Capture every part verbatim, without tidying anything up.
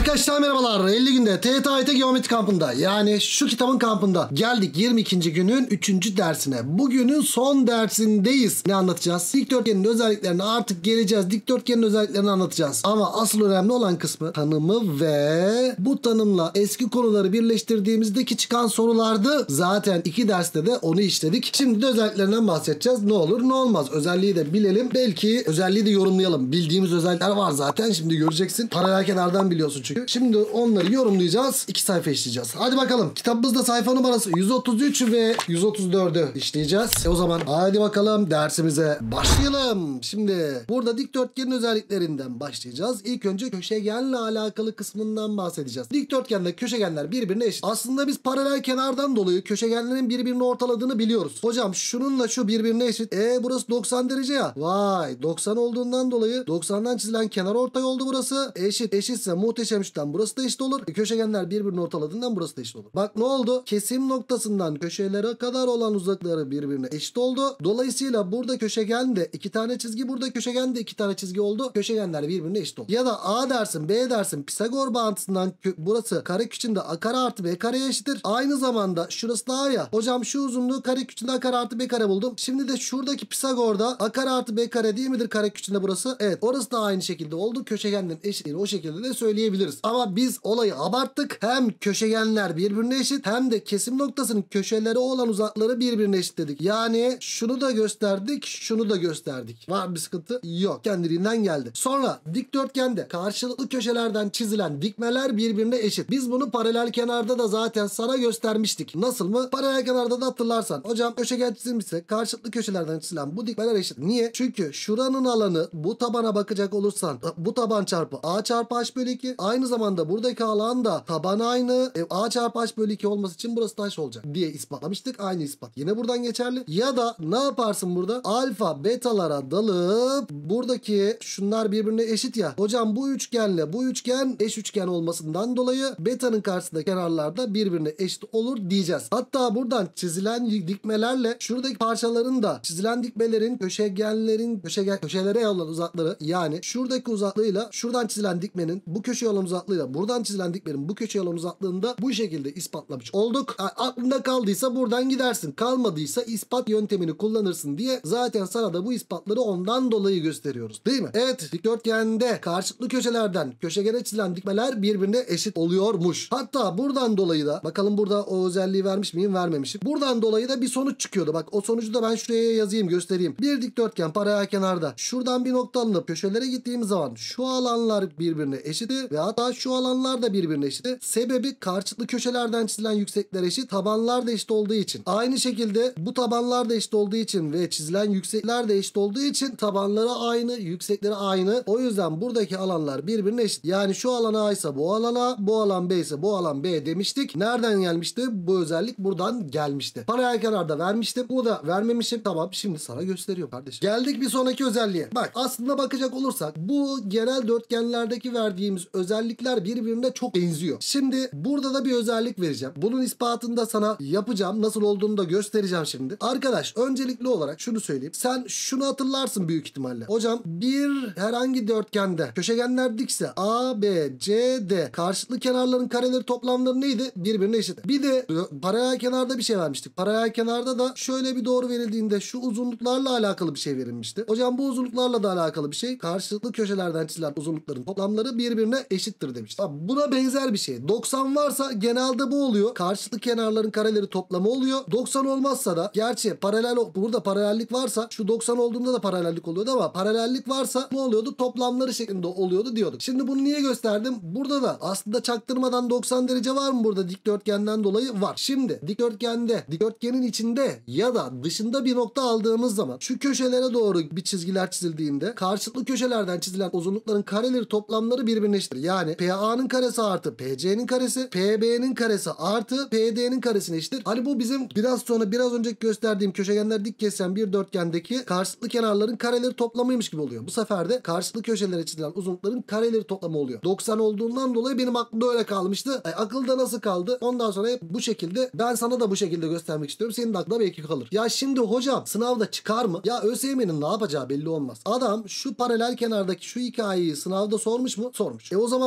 Arkadaşlar merhabalar. elli günde T Y T A Y T Geometri kampında, yani şu kitabın kampında geldik yirmi ikinci günün üçüncü dersine. Bugünün son dersindeyiz. Ne anlatacağız? Dikdörtgenin özelliklerini artık geleceğiz. Dikdörtgenin özelliklerini anlatacağız. Ama asıl önemli olan kısmı tanımı ve bu tanımla eski konuları birleştirdiğimizdeki çıkan sorulardı. Zaten iki derste de onu işledik. Şimdi de özelliklerinden bahsedeceğiz. Ne olur ne olmaz. Özelliği de bilelim. Belki özelliği de yorumlayalım. Bildiğimiz özellikler var zaten. Şimdi göreceksin. Paralel kenardan biliyorsun çünkü. Şimdi onları yorumlayacağız. İki sayfa işleyeceğiz. Hadi bakalım. Kitabımızda sayfa numarası yüz otuz üç ve yüz otuz dördü işleyeceğiz. E o zaman hadi bakalım dersimize başlayalım. Şimdi burada dikdörtgenin özelliklerinden başlayacağız. İlk önce köşegenle alakalı kısmından bahsedeceğiz. Dikdörtgenle köşegenler birbirine eşit. Aslında biz paralel kenardan dolayı köşegenlerin birbirini ortaladığını biliyoruz. Hocam şununla şu birbirine eşit. E burası doksan derece ya. Vay, doksan olduğundan dolayı doksandan çizilen kenar ortay oldu burası. Eşit. Eşitse muhteşem üçten burası da eşit olur. E, köşegenler birbirini ortaladığından burası da eşit olur. Bak ne oldu? Kesim noktasından köşelere kadar olan uzaklıkları birbirine eşit oldu. Dolayısıyla burada köşegen de iki tane çizgi, burada köşegen de iki tane çizgi oldu. Köşegenler birbirine eşit oldu. Ya da A dersin, B dersin, Pisagor bağıntısından burası kare küçüğünde A kare artı B kareye eşittir. Aynı zamanda şurası da A ya. Hocam şu uzunluğu kare küçüğünde A kare artı B kare buldum. Şimdi de şuradaki Pisagor'da A kare artı B kare değil midir kare küçüğünde burası? Evet, orası da aynı şekilde oldu. Köşegenlerin eşitliğini o şekilde de söyleyebiliriz. Ama biz olayı abarttık. Hem köşegenler birbirine eşit hem de kesim noktasının köşeleri olan uzakları birbirine eşit dedik. Yani şunu da gösterdik, şunu da gösterdik. Var bir sıkıntı? Yok. Kendiliğinden geldi. Sonra dikdörtgende karşılıklı köşelerden çizilen dikmeler birbirine eşit. Biz bunu paralel kenarda da zaten sana göstermiştik. Nasıl mı? Paralel kenarda da hatırlarsan. Hocam köşegen çizilmişse karşılıklı köşelerden çizilen bu dikmeler eşit. Niye? Çünkü şuranın alanı bu tabana bakacak olursan bu taban çarpı A çarpı H bölü iki. Aynı zamanda buradaki alan da taban aynı. E, A çarpı H bölü iki olması için burası da H olacak diye ispatlamıştık. Aynı ispat. Yine buradan geçerli. Ya da ne yaparsın burada? Alfa betalara dalıp buradaki şunlar birbirine eşit ya. Hocam bu üçgenle bu üçgen eş üçgen olmasından dolayı betanın karşısında kenarlar da birbirine eşit olur diyeceğiz. Hatta buradan çizilen dikmelerle şuradaki parçaların da çizilen dikmelerin köşegenlerin köşegen köşelere olan uzakları, yani şuradaki uzaklığıyla şuradan çizilen dikmenin bu köşeye olan uzaklığıyla buradan çizilen dikmenin bu köşeye olan uzaklığını da bu şekilde ispatlamış olduk. Yani aklında kaldıysa buradan gidersin. Kalmadıysa ispat yöntemini kullanırsın diye zaten sana da bu ispatları ondan dolayı gösteriyoruz. Değil mi? Evet, dikdörtgende karşılıklı köşelerden köşegene çizilen dikmeler birbirine eşit oluyormuş. Hatta buradan dolayı da bakalım burada o özelliği vermiş miyim? Vermemişim. Buradan dolayı da bir sonuç çıkıyordu. Bak o sonucu da ben şuraya yazayım, göstereyim. Bir dikdörtgen paralel kenarda şuradan bir nokta alınıp köşelere gittiğimiz zaman şu alanlar birbirine eşit ve hatta şu alanlar da birbirine eşit. Sebebi karşılıklı köşelerden çizilen yüksekler eşit, tabanlar da eşit olduğu için. Aynı şekilde bu tabanlar da eşit olduğu için ve çizilen yüksekler de eşit olduğu için tabanları aynı, yüksekleri aynı. O yüzden buradaki alanlar birbirine eşit. Yani şu alan A ise bu alana, bu alan B ise bu alan B demiştik. Nereden gelmişti? Bu özellik buradan gelmişti. Paralel kenarda vermiştim. Bu da vermemişim. Tamam, şimdi sana gösteriyorum kardeşim. Geldik bir sonraki özelliğe. Bak aslında bakacak olursak bu genel dörtgenlerdeki verdiğimiz özellikler birbirine çok benziyor. Şimdi burada da bir özellik vereceğim. Bunun ispatını da sana yapacağım. Nasıl olduğunu da göstereceğim şimdi. Arkadaş öncelikli olarak şunu söyleyeyim. Sen şunu hatırlarsın büyük ihtimalle. Hocam bir herhangi dörtgende köşegenler dikse A, B, C, D karşılıklı kenarların kareleri toplamları neydi? Birbirine eşit. Bir de paralel kenarda bir şey vermiştik. Paralel kenarda da şöyle bir doğru verildiğinde şu uzunluklarla alakalı bir şey verilmişti. Hocam bu uzunluklarla da alakalı bir şey. Karşılıklı köşelerden çizilen uzunlukların toplamları birbirine eşittir demişti. Abi, buna benzer bir şey. doksan varsa genelde bu oluyor. Karşılıklı kenarların kareleri toplamı oluyor. doksan olmazsa da, gerçi paralel, burada paralellik varsa şu doksan olduğunda da paralellik oluyordu ama paralellik varsa ne oluyordu? Toplamları şeklinde oluyordu diyorduk. Şimdi bunu niye gösterdim? Burada da aslında çaktırmadan doksan derece var mı burada dikdörtgenden dolayı? Var. Şimdi dikdörtgende, dikdörtgenin içinde ya da dışında bir nokta aldığımız zaman şu köşelere doğru bir çizgiler çizildiğinde karşılıklı köşelerden çizilen uzunlukların kareleri toplamları birbirine eşittir. Yani P A'nın karesi artı P C'nin karesi, P B'nin karesi artı P D'nin karesine eşittir. Hani bu bizim biraz sonra biraz önceki gösterdiğim köşegenler dik kesen bir dörtgendeki karşılıklı kenarların kareleri toplamıymış gibi oluyor. Bu sefer de karşılıklı köşelere çizilen uzunlukların kareleri toplamı oluyor. doksan olduğundan dolayı benim aklımda öyle kalmıştı. Ay, akılda nasıl kaldı? Ondan sonra bu şekilde ben sana da bu şekilde göstermek istiyorum. Senin de aklında belki kalır. Ya şimdi hocam sınavda çıkar mı? Ya ÖSYM'nin ne yapacağı belli olmaz. Adam şu paralel kenardaki şu hikayeyi sınavda sormuş mu? Sormuş. E o zaman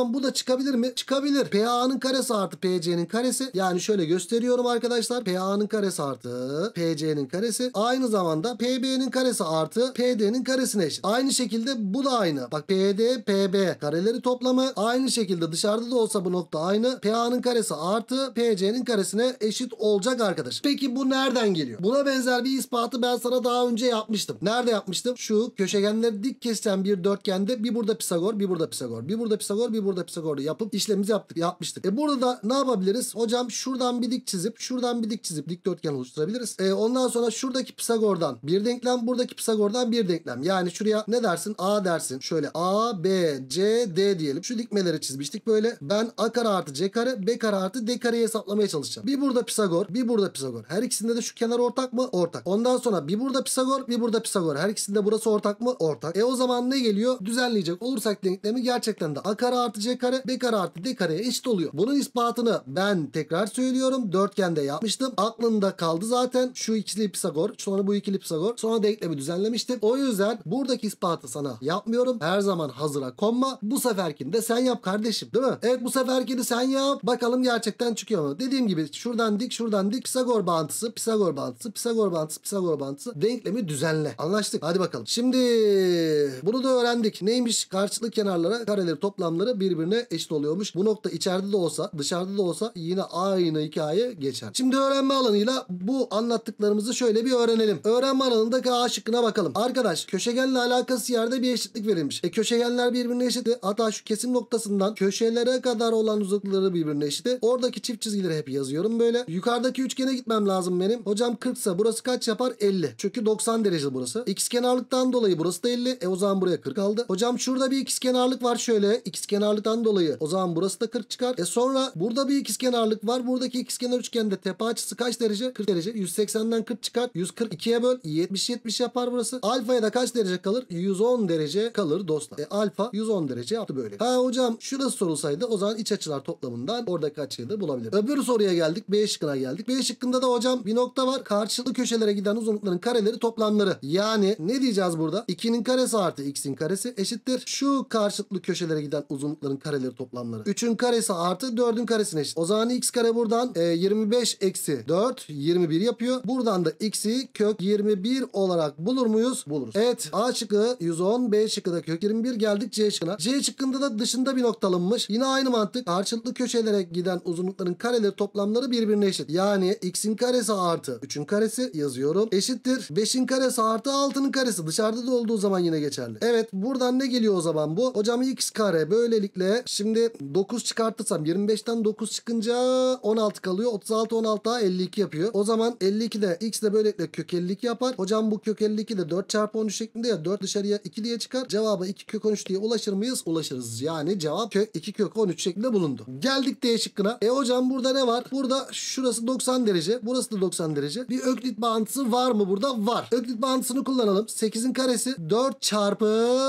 zaman bu da çıkabilir mi? Çıkabilir. P A'nın karesi artı P C'nin karesi. Yani şöyle gösteriyorum arkadaşlar. P A'nın karesi artı P C'nin karesi. Aynı zamanda P B'nin karesi artı P D'nin karesine eşit. Aynı şekilde bu da aynı. Bak P D, P B kareleri toplamı aynı şekilde dışarıda da olsa bu nokta aynı. P A'nın karesi artı P C'nin karesine eşit olacak arkadaş. Peki bu nereden geliyor? Buna benzer bir ispatı ben sana daha önce yapmıştım. Nerede yapmıştım? Şu köşegenleri dik kesen bir dörtgende bir burada Pisagor, bir burada Pisagor, bir burada Pisagor, bir burada Pisagor yapıp işlemimizi yaptık, yapmıştık. E burada da ne yapabiliriz? Hocam şuradan bir dik çizip, şuradan bir dik çizip dikdörtgen oluşturabiliriz. E ondan sonra şuradaki Pisagor'dan bir denklem, buradaki Pisagor'dan bir denklem. Yani şuraya ne dersin? A dersin. Şöyle A, B, C, D diyelim. Şu dikmeleri çizmiştik böyle. Ben A kare artı C kare, B kare artı D kareyi hesaplamaya çalışacağım. Bir burada Pisagor, bir burada Pisagor. Her ikisinde de şu kenar ortak mı? Ortak. Ondan sonra bir burada Pisagor, bir burada Pisagor. Her ikisinde burası ortak mı? Ortak. E o zaman ne geliyor? Düzenleyecek olursak denklemi gerçekten de A kare artı C kare, B kare artı D kareye eşit oluyor. Bunun ispatını ben tekrar söylüyorum. Dörtgende yapmıştım. Aklında kaldı zaten. Şu ikili Pisagor, sonra bu ikili Pisagor. Sonra denklemi düzenlemiştim. O yüzden buradaki ispatı sana yapmıyorum. Her zaman hazıra konma. Bu seferkini de sen yap kardeşim. Değil mi? Evet, bu seferkini sen yap. Bakalım gerçekten çıkıyor mu? Dediğim gibi şuradan dik, şuradan dik. Pisagor bağıntısı, Pisagor bağıntısı, Pisagor bağıntısı, Pisagor bağıntısı. Denklemi düzenle. Anlaştık. Hadi bakalım. Şimdi bunu da öğrendik. Neymiş? Karşılıklı kenarlara kareleri toplamları birbirine eşit oluyormuş. Bu nokta içeride de olsa, dışarıda da olsa yine aynı hikaye geçer. Şimdi öğrenme alanıyla bu anlattıklarımızı şöyle bir öğrenelim. Öğrenme alanındaki A şıkkına bakalım. Arkadaş, köşegenle alakası yerde bir eşitlik verilmiş. E köşegenler birbirine eşit. Hatta şu kesim noktasından köşelere kadar olan uzaklıkları birbirine eşit. Oradaki çift çizgileri hep yazıyorum böyle. Yukarıdaki üçgene gitmem lazım benim. Hocam kırk ise burası kaç yapar? elli. Çünkü doksan derece burası. İkizkenarlıktan dolayı burası da elli. E o zaman buraya kırk aldı. Hocam şurada bir ikizkenarlık var şöyle. İkizkenarlıktan dolayı. O zaman burası da kırk çıkar. E sonra burada bir ikizkenarlık var. Buradaki ikizkenar üçgende tepe açısı kaç derece? kırk derece. yüz seksenden kırk çıkar. yüz kırk ikiye böl. yetmiş yetmiş yapar burası. Alfaya da kaç derece kalır? yüz on derece kalır dostlar. E alfa yüz on derece yaptı böyle. Ha hocam şurası sorulsaydı o zaman iç açılar toplamından oradaki açıyı da bulabilir. Öbür soruya geldik. B şıkkına geldik. B şıkkında da hocam bir nokta var. Karşılıklı köşelere giden uzunlukların kareleri toplamları. Yani ne diyeceğiz burada? ikinin karesi artı x'in karesi eşittir. Şu karşılıklı köşelere giden uzunlukların kareleri toplamları. üçün karesi artı dördün karesine eşit. O zaman x kare buradan e, yirmi beş eksi dört yirmi bir yapıyor. Buradan da x'i kök yirmi bir olarak bulur muyuz? Buluruz. Evet. A şıkkı yüz on, B şıkkı da kök yirmi bir, geldik C şıkkına. C şıkkında da dışında bir nokta alınmış. Yine aynı mantık. Karşılıklı köşelere giden uzunlukların kareleri toplamları birbirine eşit. Yani x'in karesi artı üçün karesi yazıyorum. Eşittir. beşin karesi artı altının karesi. Dışarıda da olduğu zaman yine geçerli. Evet. Buradan ne geliyor o zaman bu? Hocam x kare böylelikle şimdi dokuz çıkartırsam yirmi beşten dokuz çıkınca on altı kalıyor. otuz altı on altı daha elli iki yapıyor. O zaman elli iki de x de böylelikle kök elli iki yapar. Hocam bu kök elli iki de dört çarpı on üç şeklinde ya, dört dışarıya iki diye çıkar. Cevaba iki kök on üç diye ulaşır mıyız? Ulaşırız. Yani cevap kök iki kök on üç şeklinde bulundu. Geldik D şıkkına. E hocam burada ne var? Burada şurası doksan derece. Burası da doksan derece. Bir öklit bağıntısı var mı burada? Var. Öklit bağıntısını kullanalım. sekizin karesi dört çarpı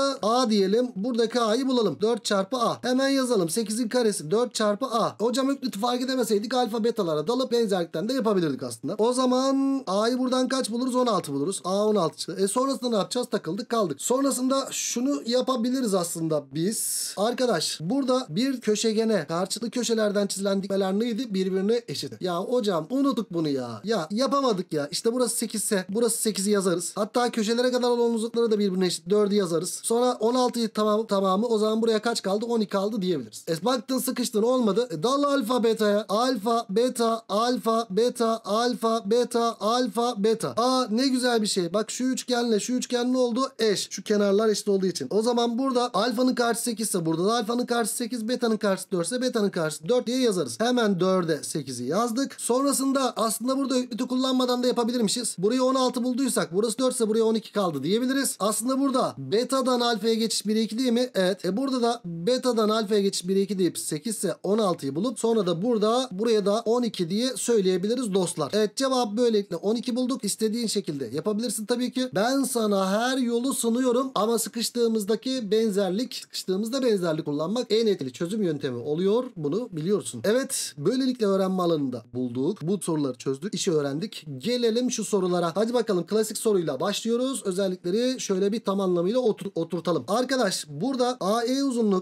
a diyelim. Buradaki a'yı bulalım. dört çarpı a. Hemen yazalım. sekizin karesi dört çarpı a. Hocam ökliti fark edemeseydik alfa betalara dalıp benzerlikten de yapabilirdik aslında. O zaman a'yı buradan kaç buluruz? on altı buluruz. A on altı çıktı. E sonrasında ne yapacağız? Takıldık kaldık. Sonrasında şunu yapabiliriz aslında biz. Arkadaş burada bir köşegene karşılıklı köşelerden çizilen dikmeler neydi? Birbirine eşit. Ya hocam unuttuk bunu ya. Ya yapamadık ya. İşte burası sekiz ise burası sekizi yazarız. Hatta köşelere kadar olan uzunlukları da birbirine eşit. dördü yazarız. Sonra on altıyı tamam, tamamı o zaman buraya kaç kaldı? on iki kaldı diyebiliriz. E baktın sıkıştın olmadı. E dal alfa beta'ya. Alfa beta alfa beta alfa beta alfa beta. Aa ne güzel bir şey. Bak şu üçgenle şu üçgen ne oldu? Eş. Şu kenarlar eşit olduğu için. O zaman burada alfanın karşısı sekiz ise burada da alfanın karşısı sekiz, beta'nın karşısı dört ise beta'nın karşısı dört diye yazarız. Hemen dörde sekizi yazdık. Sonrasında aslında burada ökliti kullanmadan da yapabilirmişiz. Burayı on altı bulduysak burası dört ise buraya on iki kaldı diyebiliriz. Aslında burada beta'dan alfaya geçiş bire iki değil mi? Evet. E burada da beta'dan alfaya geçiş bire iki deyip sekiz ise on altıyı bulup sonra da burada buraya da on iki diye söyleyebiliriz dostlar. Evet cevap böylelikle on iki bulduk. İstediğin şekilde yapabilirsin tabii ki. Ben sana her yolu sunuyorum ama sıkıştığımızdaki benzerlik, sıkıştığımızda benzerlik kullanmak en etkili çözüm yöntemi oluyor. Bunu biliyorsun. Evet böylelikle öğrenme alanında bulduk. Bu soruları çözdük. İşi öğrendik. Gelelim şu sorulara. Hadi bakalım klasik soruyla başlıyoruz. Özellikleri şöyle bir tam anlamıyla otur oturtalım. Arkadaş burada A E uzunluğu K iki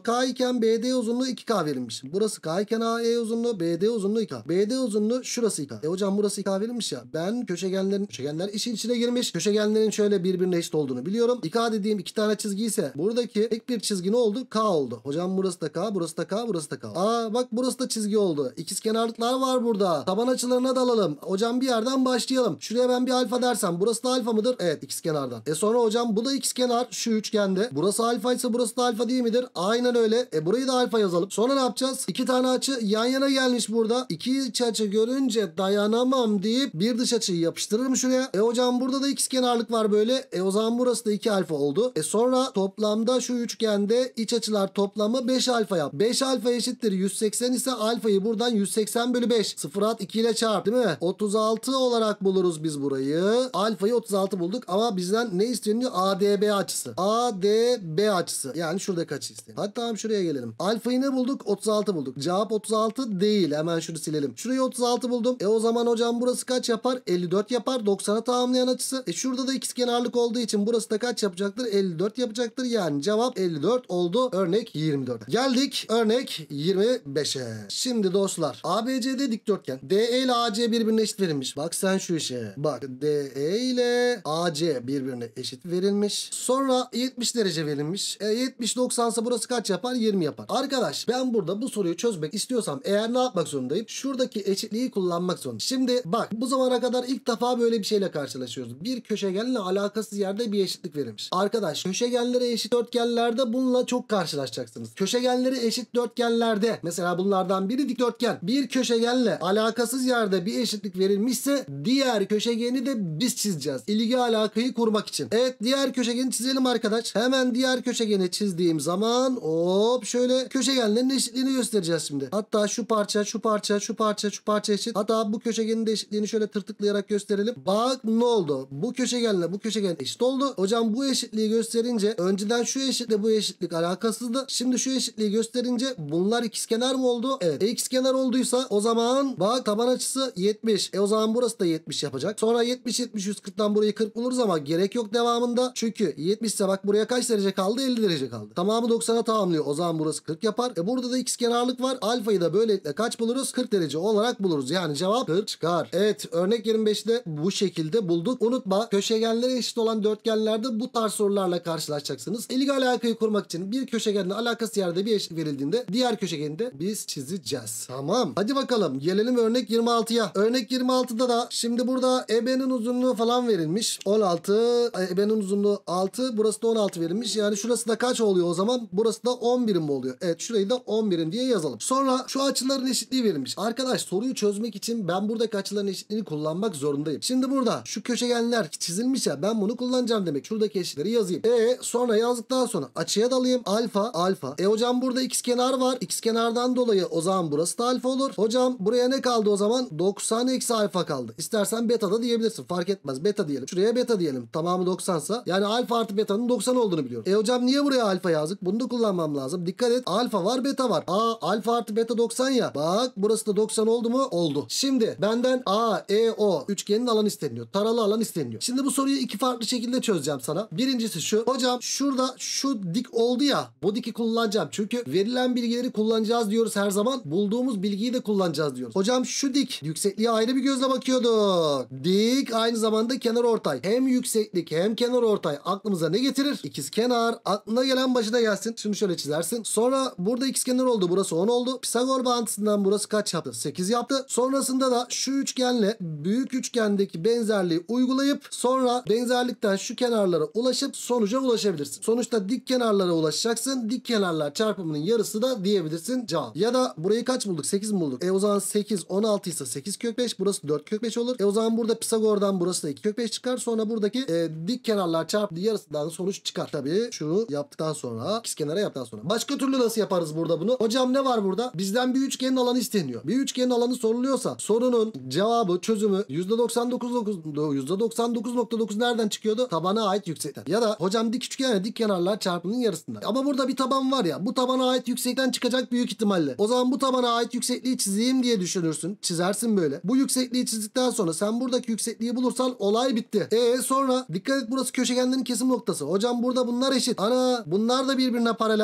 iken B D uzunluğu iki K verilmiş. Burası K iken A E uzunluğu, B D uzunluğu iki K. B D uzunluğu şurası iki K. E hocam burası iki K verilmiş ya. Ben köşegenlerin köşegenler işin içine girmiş. Köşegenlerin şöyle birbirine eşit olduğunu biliyorum. iki K dediğim iki tane çizgi ise buradaki tek bir çizgi ne oldu? K oldu. Hocam burası da K, burası da K, burası da K. Aa bak burası da çizgi oldu. İkizkenarlıklar var burada. Taban açılarına dalalım. Hocam bir yerden başlayalım. Şuraya ben bir alfa dersem burası da alfa mıdır? Evet, ikizkenardan. E sonra hocam bu da ikizkenar şu üçgende. Burası alfa ise burası da alfa değil midir? Aynen öyle. E burayı da alfa yazalım. Sonra ne yapacağız? İki tane açı yan yana gelmiş burada. İki iç açı görünce dayanamam deyip bir dış açıyı yapıştırırım şuraya. E hocam burada da ikizkenarlık var böyle. E o zaman burası da iki alfa oldu. E sonra toplamda şu üçgende iç açılar toplamı beş alfa yap. beş alfa eşittir yüz seksen ise alfayı buradan yüz seksen bölü beş. Sıfır at iki ile çarp değil mi? otuz altı olarak buluruz biz burayı. Alfayı otuz altı bulduk ama bizden ne isteniyor? A D B açısı. A D B açısı. Yani şuradaki açı isteniyor. Hadi tamam şuraya gelelim. Alfayı ne bulduk? otuz altı bulduk. Cevap otuz altı değil. Hemen şunu silelim. Şurayı otuz altı buldum. E o zaman hocam burası kaç yapar? elli dört yapar. doksana tamamlayan açısı. E şurada da ikizkenarlık olduğu için burası da kaç yapacaktır? elli dört yapacaktır. Yani cevap elli dört oldu. Örnek yirmi dört. Geldik örnek yirmi beşe. Şimdi dostlar A B C D dikdörtgen. D E ile A C birbirine eşit verilmiş. Bak sen şu işe. Bak D E ile A C birbirine eşit verilmiş. Sonra yetmiş derece verilmiş. E yetmiş doksan ise burası kaç yapar? yirmi yapar. Arkadaş ben burada bu soruyu çözmek istiyorsam eğer ne yapmak zorundayım? Şuradaki eşitliği kullanmak zorundayım. Şimdi bak bu zamana kadar ilk defa böyle bir şeyle karşılaşıyoruz. Bir köşegenle alakasız yerde bir eşitlik verilmiş. Arkadaş köşegenlere eşit dörtgenlerde bununla çok karşılaşacaksınız. Köşegenleri eşit dörtgenlerde mesela bunlardan biri dikdörtgen. Bir köşegenle alakasız yerde bir eşitlik verilmişse diğer köşegeni de biz çizeceğiz. İlgi alakayı kurmak için. Evet diğer köşegeni çizelim arkadaş. Hemen diğer köşegeni çizdiğim zaman hop şöyle köşegenlerin eşitliğini göstereceğiz şimdi. Hatta şu parça şu parça şu parça şu parça eşit. Hatta bu köşegenin de eşitliğini şöyle tırtıklayarak gösterelim. Bak ne oldu? Bu köşegenle bu köşegen eşit oldu. Hocam bu eşitliği gösterince önceden şu eşitle bu eşitlik alakasızdı. Şimdi şu eşitliği gösterince bunlar ikizkenar mı oldu? Evet. E ikizkenar olduysa o zaman bak taban açısı yetmiş. E o zaman burası da yetmiş yapacak. Sonra yetmiş yetmiş yüz kırktan burayı kırk buluruz ama gerek yok devamında. Çünkü yetmiş ise bak buraya kaç derece kaldı? elli derece kaldı. Tamamı doksana tamamlıyor. O zaman burası kırk yapar. E burada da ikizkenarlık var. Alfayı da böylelikle kaç buluruz? kırk derece olarak buluruz. Yani cevap kırk çıkar. Evet örnek yirmi beşte bu şekilde bulduk. Unutma köşegenlere eşit olan dörtgenlerde bu tarz sorularla karşılaşacaksınız. İlgi alakayı kurmak için bir köşegenle alakası yerde bir eşitlik verildiğinde diğer köşegeni de biz çizeceğiz. Tamam. Hadi bakalım gelelim örnek yirmi altıya. Örnek yirmi altıda da şimdi burada E B'nin uzunluğu falan verilmiş. on altı. E B'nin uzunluğu altı. Burası da on altı verilmiş. Yani şurası da kaç oluyor o zaman? Burası da on birim mi oluyor? Evet şurayı da on birim diye yazalım. Sonra şu açıların eşitliği verilmiş. Arkadaş soruyu çözmek için ben buradaki açıların eşitliğini kullanmak zorundayım. Şimdi burada şu köşegenler çizilmiş ya ben bunu kullanacağım demek. Şuradaki eşitleri yazayım. E sonra yazdıktan sonra açıya dalayım. Alfa alfa. E hocam burada ikizkenar var. İkizkenardan dolayı o zaman burası da alfa olur. Hocam buraya ne kaldı o zaman? doksan eksi alfa kaldı. İstersen beta da diyebilirsin. Fark etmez. Beta diyelim. Şuraya beta diyelim. Tamamı doksansa. Yani alfa artı beta'nın doksan olduğunu biliyorum. E hocam niye buraya alfa yazdık? Bunu da kullanmam lazım. Dikkat et. Alfa var beta var. Aa alfa artı beta doksan ya. Bak burası da doksan oldu mu? Oldu. Şimdi benden A, E, O üçgenin alanı isteniyor. Taralı alan isteniyor. Şimdi bu soruyu iki farklı şekilde çözeceğim sana. Birincisi şu. Hocam şurada şu dik oldu ya. Bu diki kullanacağım. Çünkü verilen bilgileri kullanacağız diyoruz her zaman. Bulduğumuz bilgiyi de kullanacağız diyoruz. Hocam şu dik. Yüksekliğe ayrı bir gözle bakıyorduk. Dik aynı zamanda kenar ortay. Hem yükseklik hem kenar ortay aklımıza ne getirir? İkizkenar. Aklına gelen başına gelsin. Şunu şöyle çizersin. Sonra burada ikizkenar oldu. Burası on oldu. Pisagor bağıntısından burası kaç yaptı? sekiz yaptı. Sonrasında da şu üçgenle büyük üçgendeki benzerliği uygulayıp sonra benzerlikten şu kenarlara ulaşıp sonuca ulaşabilirsin. Sonuçta dik kenarlara ulaşacaksın. Dik kenarlar çarpımının yarısı da diyebilirsin cevap. Ya da burayı kaç bulduk? sekiz mi bulduk? E o zaman sekiz on altı ise sekiz kök beş. Burası dört kök beş olur. E o zaman burada Pisagor'dan burası da iki kök beş çıkar. Sonra buradaki e, dik kenarlar çarpı yarısından sonuç çıkar. Tabii şunu yaptıktan sonra ikizkenara yaptıktan sonra. Başka türlü nasıl yaparız burada bunu? Hocam ne var burada? Bizden bir üçgenin alanı isteniyor. Bir üçgenin alanı soruluyorsa sorunun cevabı çözümü yüzde doksan dokuz nokta dokuz nereden çıkıyordu? Tabana ait yüksekten. Ya da hocam dik üçgen dik kenarlar çarpımının yarısından. Ama burada bir taban var ya bu tabana ait yüksekten çıkacak büyük ihtimalle. O zaman bu tabana ait yüksekliği çizeyim diye düşünürsün. Çizersin böyle. Bu yüksekliği çizdikten sonra sen buradaki yüksekliği bulursan olay bitti. E sonra dikkat et burası köşegenlerin kesim noktası. Hocam burada bunlar eşit. Ana bunlar da birbirine paralel. doksan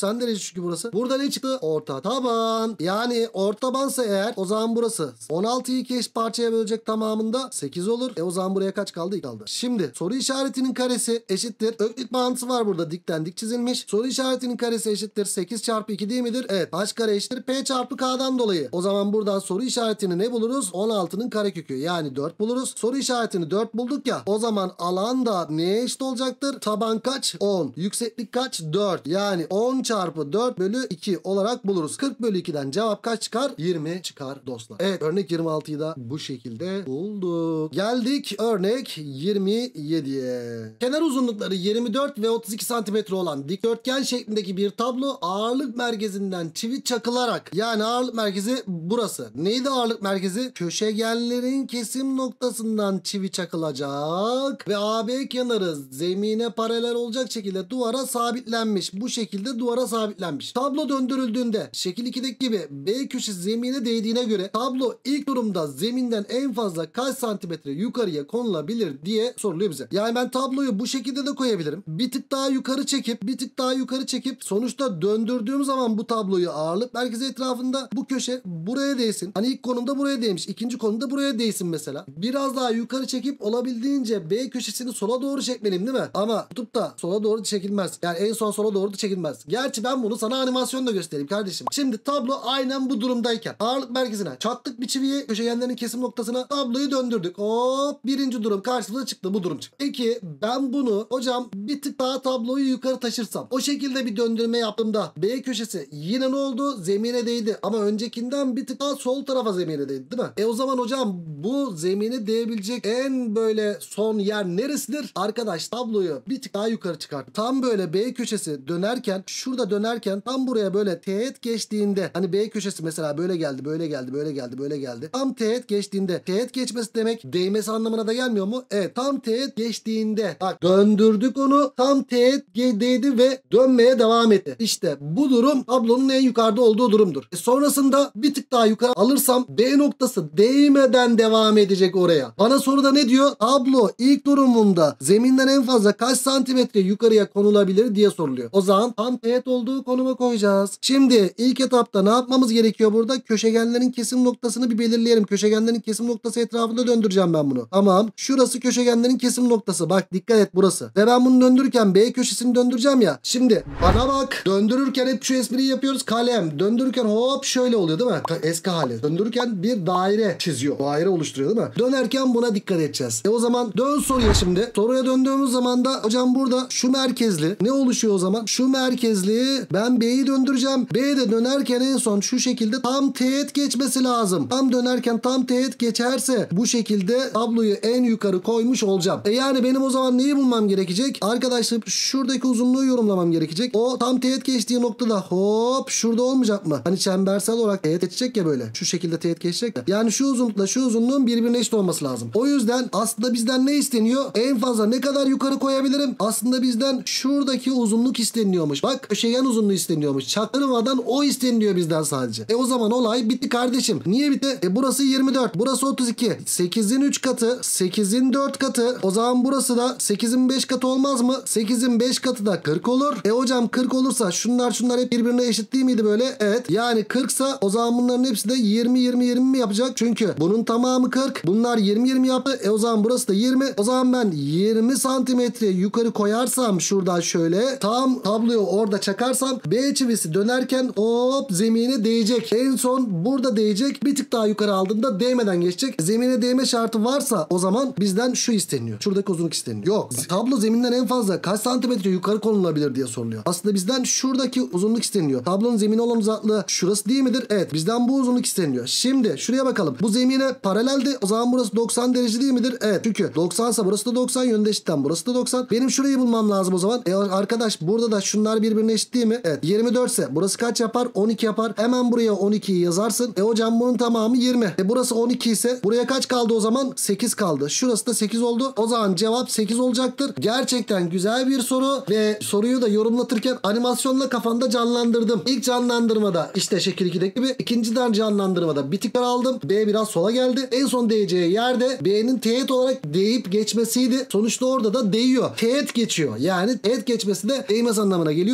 doksan derece çünkü burası. Burada ne çıktı? Orta taban. Yani orta tabansa eğer o zaman burası on altıyı iki eş parçaya bölecek tamamında sekiz olur. E o zaman buraya kaç kaldı? iki kaldı. Şimdi soru işaretinin karesi eşittir. Öklit bağıntısı var burada. Dikten dik çizilmiş. Soru işaretinin karesi eşittir. sekiz çarpı iki değil midir? Evet. H kare eşittir P çarpı K'dan dolayı. O zaman buradan soru işaretini ne buluruz? on altının karekökü. Yani dört buluruz. Soru işaretini dört bulduk ya. O zaman alan da neye eşit olacaktır? Taban kaç? on. Yükseklik kaç? dört. Yani on çarpı dört bölü iki olarak buluruz. kırk bölü ikiden cevap kaç çıkar? yirmi çıkar dostlar. Evet, örnek yirmi altıyı da bu şekilde bulduk. Geldik örnek yirmi yediye. Kenar uzunlukları yirmi dört ve otuz iki santimetre olan dikdörtgen şeklindeki bir tablo ağırlık merkezinden çivi çakılarak, yani ağırlık merkezi burası. Neydi ağırlık merkezi? Köşegenlerin kesim noktasından çivi çakılacak ve A B kenarı zemine paralel olacak şekilde duvara sabitlenmiş. Bu şekilde duvara sabitlenmiş. Tablo döndürüldüğünde şekil ikideki gibi B köşesi zemine değdiğine göre tablo ilk durumda zeminden en fazla kaç santimetre yukarıya konulabilir diye soruluyor bize. Yani ben tabloyu bu şekilde de koyabilirim. Bir tık daha yukarı çekip bir tık daha yukarı çekip sonuçta döndürdüğüm zaman bu tabloyu ağırlık merkezi etrafında bu köşe buraya değsin. Hani ilk konumda buraya değmiş. İkinci konumda buraya değsin mesela. Biraz daha yukarı çekip olabildiğince B köşesini sola doğru çekmeliyim değil mi? Ama tutup da sola doğru çekilmez. Yani en son sola doğru da çekilmez. Gerçi ben bunu sana animasyonda göstereyim kardeşim. Şimdi tablo aynen bu durumdayken ağırlık merkezine çaktık bir çiviyi, köşegenlerin kesim noktasına tabloyu döndürdük. Hop, birinci durum karşımıza çıktı. Bu durum çıktı. Peki ben bunu hocam bir tık daha tabloyu yukarı taşırsam, o şekilde bir döndürme yaptığımda B köşesi yine ne oldu? Zemine değdi. Ama öncekinden bir tık daha sol tarafa zemine değdi değil mi? E o zaman hocam bu zemine değebilecek en böyle son yer neresidir? Arkadaş tabloyu bir tık daha yukarı çıkart. Tam böyle B köşesi dönerken, şurada dönerken tam buraya böyle teğet geçtiğinde, hani B köşesi mesela böyle geldi, böyle geldi, böyle geldi, böyle geldi. Tam teğet geçtiğinde, teğet geçmesi demek değmesi anlamına da gelmiyor mu? Evet, tam teğet geçtiğinde bak döndürdük onu, tam teğet değdi ve dönmeye devam etti. İşte bu durum tablonun en yukarıda olduğu durumdur. E sonrasında bir tık daha yukarı alırsam B noktası değmeden devam edecek oraya. Bana soruda ne diyor? Tablo ilk durumunda zeminden en fazla kaç santimetre yukarıya konulabilir diye soruluyor. O zaman tam teğet olduğu konuma koyacağız. Şimdi ilk etapta ne yapmamız gerekiyor burada? Köşegenlerin kesim noktasını bir belirleyelim. Köşegenlerin kesim noktası etrafında döndüreceğim ben bunu. Tamam. Şurası köşegenlerin kesim noktası. Bak dikkat et burası. Ve ben bunu döndürürken B köşesini döndüreceğim ya. Şimdi bana bak. Döndürürken hep şu espriyi yapıyoruz. Kalem. Döndürürken hop şöyle oluyor değil mi? Eski hali. Döndürürken bir daire çiziyor. Daire oluşturuyor değil mi? Dönerken buna dikkat edeceğiz. E o zaman dön soruya şimdi. Soruya döndüğümüz zaman da hocam burada şu merkezli ne oluşuyor o zaman? Şu merkezli ben B'yi döndüreceğim. B de dönerken en son şu şekilde tam teğet geçmesi lazım. Tam dönerken tam teğet geçerse bu şekilde tabloyu en yukarı koymuş olacağım. E yani benim o zaman neyi bulmam gerekecek? Arkadaşlar şuradaki uzunluğu yorumlamam gerekecek. O tam teğet geçtiği noktada hop şurada olmayacak mı? Hani çembersel olarak teğet geçecek ya böyle. Şu şekilde teğet geçecek ya. Yani şu uzunlukla şu uzunluğun birbirine eşit olması lazım. O yüzden aslında bizden ne isteniyor? En fazla ne kadar yukarı koyabilirim? Aslında bizden şuradaki uzunluk isteniyormuş. Bak köşegen uzunluğu isteniyormuş. Çaktırmadan o isteniyor bizden sadece. E o zaman olay bitti kardeşim. Niye bitti? E burası yirmi dört. Burası otuz iki. sekizin üç katı. sekizin dört katı. O zaman burası da sekizin beş katı olmaz mı? sekizin beş katı da kırk olur. E hocam kırk olursa şunlar şunlar hep birbirine eşit değil miydi böyle? Evet. Yani kırk ise o zaman bunların hepsi de yirmi yirmi yirmi mi yapacak? Çünkü bunun tamamı kırk. Bunlar yirmi yirmi yaptı. E o zaman burası da yirmi. O zaman ben yirmi santimetre yukarı koyarsam şuradan şöyle tam tabloyu orada çakarsam B çivisi dönerken hop zemine değecek. En son burada değecek. Bir tık daha yukarı aldığında değmeden geçecek. Zemine değme şartı varsa o zaman bizden şu isteniyor. Şuradaki uzunluk isteniyor. Yok. Tablo zeminden en fazla kaç santimetre yukarı konulabilir diye soruluyor. Aslında bizden şuradaki uzunluk isteniyor. Tablonun zemine olan uzaklığı şurası değil midir? Evet. Bizden bu uzunluk isteniyor. Şimdi şuraya bakalım. Bu zemine paraleldi. O zaman burası doksan derece değil midir? Evet. Çünkü doksan ise burası da doksan. Yönde eşitten burası da doksan. Benim şurayı bulmam lazım o zaman. E arkadaş burada da şunlar birbirine eşit değil mi? Evet. yirmi dört ise burası kaç yapar? on iki yapar. Hemen buraya on ikiyi yazarsın. E hocam bunun tamamı yirmi. E burası on iki ise buraya kaç kaldı o zaman? sekiz kaldı. Şurası da sekiz oldu. O zaman cevap sekiz olacaktır. Gerçekten güzel bir soru ve soruyu da yorumlatırken animasyonla kafanda canlandırdım. İlk canlandırmada işte şekil ikideki gibi. İkinciden canlandırmada bir tıklar aldım. B biraz sola geldi. En son değeceği yerde B'nin teğet olarak değip geçmesiydi. Sonuçta orada da değiyor. Teğet geçiyor. Yani teğet geçmesi de değmez anlamına geliyor. O kadar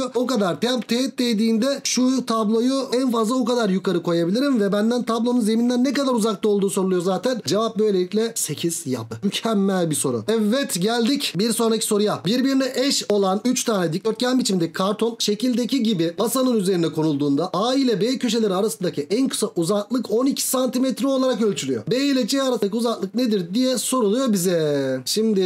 kadar temp teğet değdiğinde şu tabloyu en fazla o kadar yukarı koyabilirim ve benden tablonun zeminden ne kadar uzakta olduğu soruluyor zaten. Cevap böylelikle sekiz yaptı. Mükemmel bir soru. Evet, geldik bir sonraki soruya. Birbirine eş olan üç tane dikdörtgen biçimdeki karton şekildeki gibi masanın üzerine konulduğunda A ile B köşeleri arasındaki en kısa uzaklık on iki santimetre olarak ölçülüyor. B ile C arasındaki uzaklık nedir diye soruluyor bize. Şimdi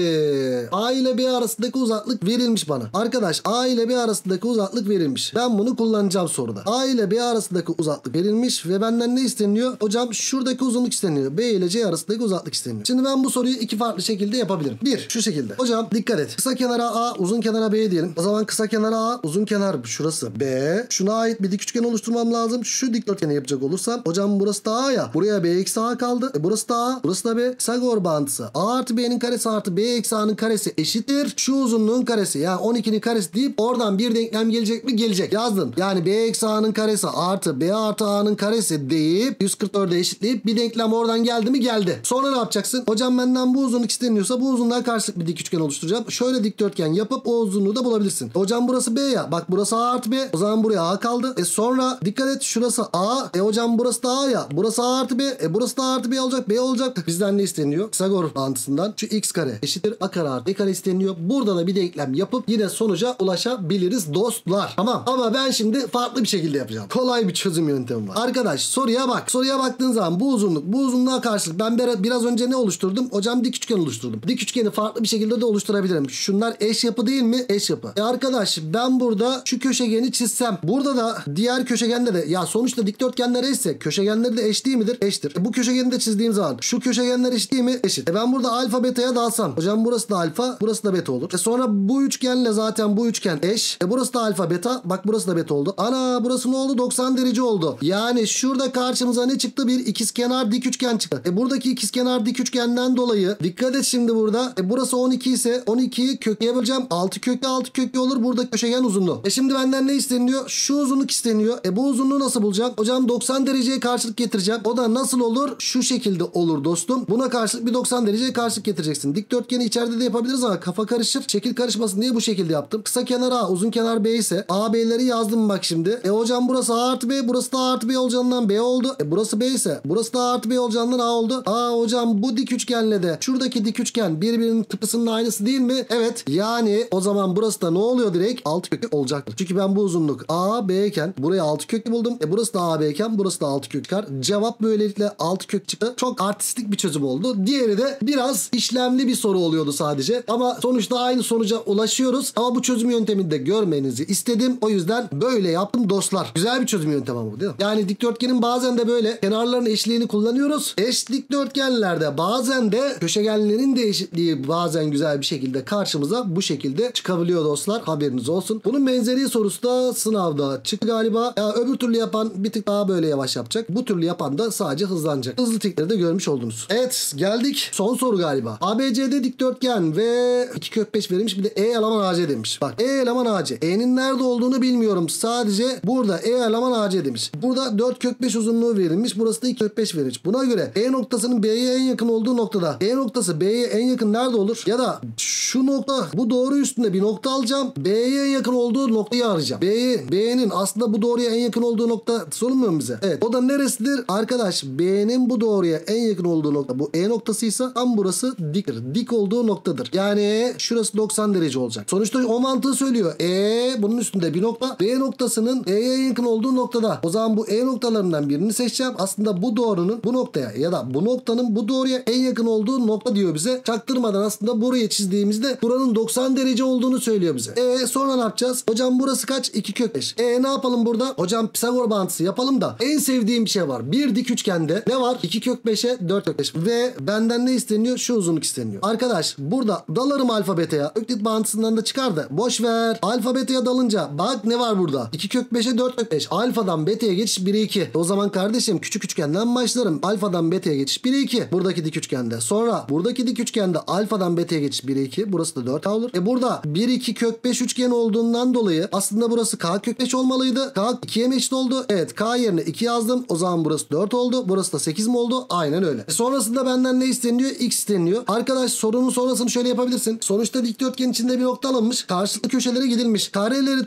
A ile B arasındaki uzaklık verilmiş bana. Arkadaş, A ile B arasındaki uzaklık verilmiş. Ben bunu kullanacağım soruda. A ile B arasındaki uzaklık verilmiş ve benden ne isteniyor? Hocam şuradaki uzunluk isteniyor. B ile C arasındaki uzaklık isteniyor. Şimdi ben bu soruyu iki farklı şekilde yapabilirim. Bir, şu şekilde. Hocam dikkat et. Kısa kenara A, uzun kenara B diyelim. O zaman kısa kenara A, uzun kenar şurası B. Şuna ait bir dik üçgen oluşturmam lazım. Şu dikdörtgeni yapacak olursam, hocam burası da A ya. Buraya B eksi A kaldı. E burası da A, burası da B. Pisagor bağıntısı. A artı B'nin karesi artı B eksi A'nın karesi eşittir şu uzunluğun karesi. Yani on ikinin karesi deyip oradan bir denklem gelecek mi? Gelecek. Yazdın. Yani B eksi A'nın karesi artı B artı A'nın karesi deyip yüz kırk dörde eşitleyip bir denklem oradan geldi mi? Geldi. Sonra ne yapacaksın? Hocam benden bu uzunluk isteniyorsa bu uzunluğa karşılık bir dik üçgen oluşturacağım. Şöyle dikdörtgen yapıp o uzunluğu da bulabilirsin. Hocam burası B ya. Bak burası A artı B. O zaman buraya A kaldı. E sonra dikkat et, şurası A. E hocam burası da A ya. Burası A artı B. E burası da A artı B olacak. B olacak. Bizden ne isteniyor? Pisagor bağıntısından şu x kare eşittir A kare artı B kare isteniyor. Burada da bir denklem yapıp yine sonuca ulaşabiliriz dostlar. Tamam. Ama ben şimdi farklı bir şekilde yapacağım. Kolay bir çözüm yöntemi var. Arkadaş soruya bak. Soruya baktığın zaman bu uzunluk. Bu uzunluğa karşılık ben biraz önce ne oluşturdum? Hocam dik üçgen oluşturdum. Dik üçgeni farklı bir şekilde de oluşturabilirim. Şunlar eş yapı değil mi? Eş yapı. E arkadaş ben burada şu köşegeni çizsem, burada da diğer köşegende de, ya sonuçta dikdörtgenler eşse köşegenleri de eş değil midir? Eştir. E bu köşegeni de çizdiğim zaman şu köşegenler eş değil mi? Eşit. E ben burada alfa beta'ya dalsam, hocam burası da alfa, burası da beta olur. E sonra bu üçgenle zaten bu üçgen eş. E burası da alfa beta. Bak burası da beta oldu. Ana burası ne oldu? doksan derece oldu. Yani şurada karşımıza ne çıktı? Bir ikizkenar dik üçgen çıktı. E buradaki ikizkenar dik üçgenden dolayı dikkat et şimdi burada. E burası on iki ise on ikiyi köklüye böleceğim. altı köklü altı köklü olur. Burada köşegen uzunluğu. E şimdi benden ne isteniyor? Şu uzunluk isteniyor. E bu uzunluğu nasıl bulacağım? Hocam doksan dereceye karşılık getireceğim. O da nasıl olur? Şu şekilde olur dostum. Buna karşılık bir doksan dereceye karşılık getireceksin. Dikdörtgeni içeride de yapabiliriz ama kafa karışır. Şekil karışmasın diye bu şekilde yaptım. Kısa kenar A, uzun kenar B ise A B'leri yazdım bak şimdi. E hocam burası A artı B, burası da A artı B olacağından B oldu. E burası B ise burası da A artı B olacağından A oldu. Aa hocam bu dik üçgenle de şuradaki dik üçgen birbirinin tıpısının aynısı değil mi? Evet. Yani o zaman burası da ne oluyor direkt? altı köklü olacaktır. Çünkü ben bu uzunluk A, B iken buraya altı köklü buldum. E burası da A, B iken burası da altı kök çıkar. Cevap böylelikle altı kök çıktı. Çok artistik bir çözüm oldu. Diğeri de biraz işlemli bir soru oluyordu sadece. Ama sonuçta aynı sonuca ulaşıyoruz. Ama bu çözüm yöntemini de görmenizi istedim. O yüzden böyle yaptım dostlar. Güzel bir çözüm yöntemi ama bu değil mi? Yani dikdörtgenin bazen de böyle kenarların eşliğini kullanıyoruz. Eş dikdörtgenlerde bazen de köşegenlerin de eşitliği bazen güzel bir şekilde karşımıza bu şekilde çıkabiliyor dostlar. Haberiniz olsun. Bunun benzeri sorusu da sınavda çıktı galiba. Ya öbür türlü yapan bir tık daha böyle yavaş yapacak. Bu türlü yapan da sadece hızlanacak. Hızlı tikleri de görmüş oldunuz. Evet geldik. Son soru galiba. A B C D dikdörtgen ve iki kök beş verilmiş. Bir de E eleman A C demiş. Bak E eleman A C. E'nin nerede olduğunu bilmiyorum. Sadece burada E eleman A C demiş. Burada dört kök beş uzunluğu verilmiş. Burası da iki kök beş verilmiş. Buna göre E noktasının B'ye en yakın olduğu noktada E noktası B'ye en yakın nerede olur? Ya da şu nokta, bu doğru üstünde bir nokta alacağım. B'ye en yakın olduğu noktayı arayacağım. B'ye, B'nin aslında bu doğruya en yakın olduğu nokta sorulmuyor mu bize? Evet. O da neresidir? Arkadaş B'nin bu doğruya en yakın olduğu nokta bu E noktasıysa tam burası diktir. Dik olduğu noktadır. Yani şurası doksan derece olacak. Sonuçta o mantığı söylüyor. E bunun üstünde bir nokta. B noktasının E'ye en yakın olduğu noktada. O zaman bu E noktalarından birini seçeceğim. Aslında bu doğrunun bu noktaya ya da bu noktanın bu doğruya en yakın olduğu nokta diyor bize. Çaktırmadan aslında buraya çizdiğimizde buranın doksan derece olduğunu söylüyor bize. E sonra ne yapacağız? Hocam burası kaç? iki kök beş. E ne yapalım burada? Hocam Pisagor bağıntısı yapalım da en sevdiğim bir şey var. Bir dik üçgende ne var? iki kök beşe dört kök beş. Ve benden ne isteniyor? Şu uzunluk isteniyor. Arkadaş burada dalarım alfabeteye. Öklit bağıntısından da çıkar da boş ver. Alfabeteye dalınca bak ne var burada? iki kök beşe dört kök beş. Alfadan beta'ya geçiş bire iki. O zaman kardeşim küçük üçgenden başlarım. Alfadan beta'ya geçiş bire iki. Buradaki dik üçgende. Sonra buradaki dik üçgende alfadan beta'ya geçiş bire iki. Burası da dört olur. E burada bir iki kök beş üçgen olduğundan dolayı aslında burası k kök beş olmalıydı. K ikiye mi eşit oldu? Evet, k yerine iki yazdım. O zaman burası dört oldu. Burası da sekiz mi oldu? Aynen öyle. E sonrasında benden ne isteniyor? X isteniyor. Arkadaş sorunun sonrasını şöyle yapabilirsin. Sonuçta dikdörtgen içinde bir nokta alınmış. Karşılıklı köşelere gidilmiş. Kareleri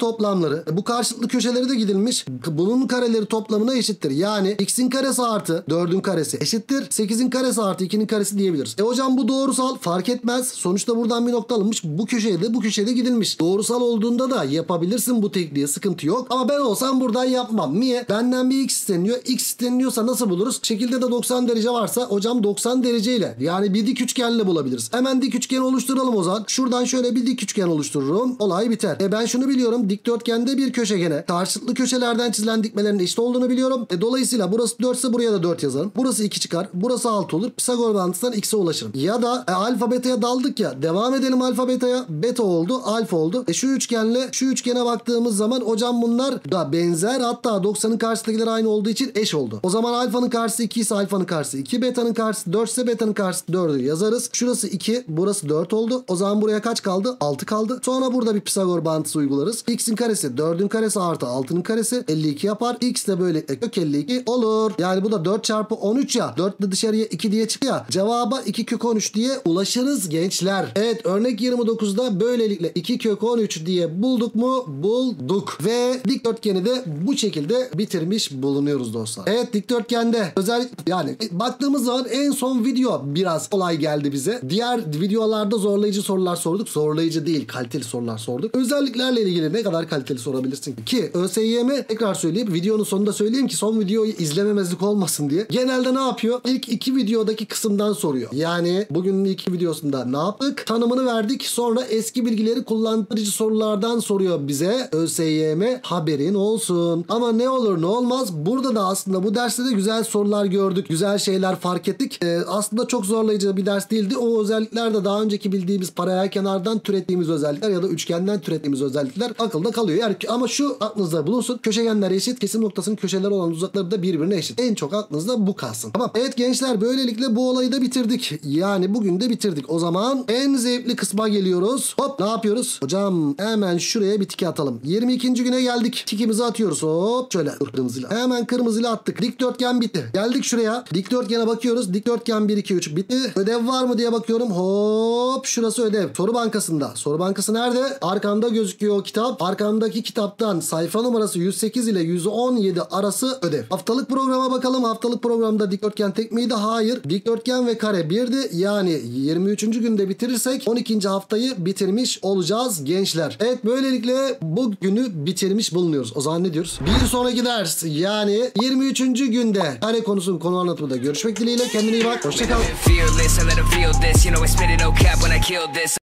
toplamları bu karşılıklı köşeleri de gidilmiş. Bunun kareleri toplamına eşittir. Yani x'in karesi artı dördün karesi eşittir sekizin karesi artı ikinin karesi diyebiliriz. E hocam bu doğrusal, fark etmez. Sonuçta buradan bir nokta alınmış. Bu köşeye de bu köşeye de gidilmiş. Doğrusal olduğunda da yapabilirsin bu tekniği, sıkıntı yok. Ama ben olsam buradan yapmam. Niye? Benden bir x isteniyor. X isteniliyorsa nasıl buluruz? Şekilde de doksan derece varsa hocam doksan dereceyle, yani bir dik üçgenle bulabiliriz. Hemen dik üçgen oluşturalım o zaman. Şuradan şöyle bir dik üçgen oluştururum. Olay biter. E ben şunu biliyorum. Dikdörtgende bir köşegene karşılıklı köşelerden çizilen dikmelerin eşit olduğunu biliyorum. E dolayısıyla burası dört ise buraya da dört yazarım. Burası iki çıkar. Burası altı olur. Pisagor bağıntısından x'e ulaşırım. Ya da e, alfa beta'ya daldık ya. Devam edelim alfa beta'ya. Beta oldu. Alfa oldu. E şu üçgenle şu üçgene baktığımız zaman hocam bunlar da benzer. Hatta doksanın karşısındakiler aynı olduğu için eş oldu. O zaman alfanın karşısı iki ise alfanın karşısı iki. Beta'nın karşısı dört ise beta'nın karşısı dördü yazarız. Şurası iki. Burası dört oldu. O zaman buraya kaç kaldı? altı kaldı. Sonra burada bir Pisagor bağıntısı uygularız. X'in karesi dördün karesi artı altının karesi elli iki yapar. X de böyle kök elli iki olur. Yani bu da dört çarpı on üç ya. dört de dışarıya iki diye çıkıyor ya. Cevaba iki kök on üç diye ulaşırız gençler. Evet, örnek yirmi dokuzda böylelikle iki kök on üç diye bulduk mu? Bulduk. Ve dikdörtgeni de bu şekilde bitirmiş bulunuyoruz dostlar. Evet, dikdörtgende özel, yani baktığımız zaman en son video biraz kolay geldi bize. Diğer videolarda zorlayıcı sorular sorduk. Zorlayıcı değil, kaliteli sorular sorduk. Özelliklerle ilgili ne kadar kaliteli sorabilirsin ki? ÖSYM, tekrar söyleyeyim, videonun sonunda söyleyeyim ki son videoyu izlememezlik olmasın diye. Genelde ne yapıyor? İlk iki videodaki kısımdan soruyor. Yani bugünün ilk videosunda ne yaptık? Tanımını verdik. Sonra eski bilgileri kullandırıcı sorulardan soruyor bize ÖSYM, haberin olsun. Ama ne olur ne olmaz, burada da aslında bu derste de güzel sorular gördük. Güzel şeyler fark ettik. Ee, aslında çok zorlayıcı bir ders değildi. O özellikler de daha önceki bildiğimiz paralel kenardan türettiğimiz özellikler ya da üçgenden türettiğimiz özellikler akılda kalıyor. Yani ama şu aklınızda bulunsun. Köşegenler eşit. Kesim noktasının köşeleri olan uzakları da birbirine eşit. En çok aklınızda bu kalsın. Tamam. Evet gençler, böylelikle bu olayı da bitirdik. Yani bugün de bitirdik. O zaman en zevkli kısma geliyoruz. Hop, ne yapıyoruz? Hocam hemen şuraya bir tike atalım. yirmi ikinci güne geldik. Tikimizi atıyoruz. Hop şöyle kırmızıyla. Hemen kırmızıyla attık. Dikdörtgen bitti. Geldik şuraya. Dikdörtgene bakıyoruz. Dikdörtgen bir iki üç bitti. Ödev var mı diye bakıyorum. Hop, şurası ödev. Soru bankasında. Soru bankası nerede? Arkamda gözüküyor o kitap. Arkamdaki kitaptan sayfa numarası yüz sekiz ile yüz on yedi arası ödev. Haftalık programa bakalım. Haftalık programda dikdörtgen tek miydi? Hayır. Dikdörtgen ve kare birdi. Yani yirmi üçüncü günde bitirirsek on ikinci haftayı bitirmiş olacağız gençler. Evet, böylelikle bu günü bitirmiş bulunuyoruz. O zaman ne diyoruz? Bir sonraki ders, yani yirmi üçüncü günde kare konusunun konu anlatımında görüşmek dileğiyle. Kendine iyi bak. Hoşça kal.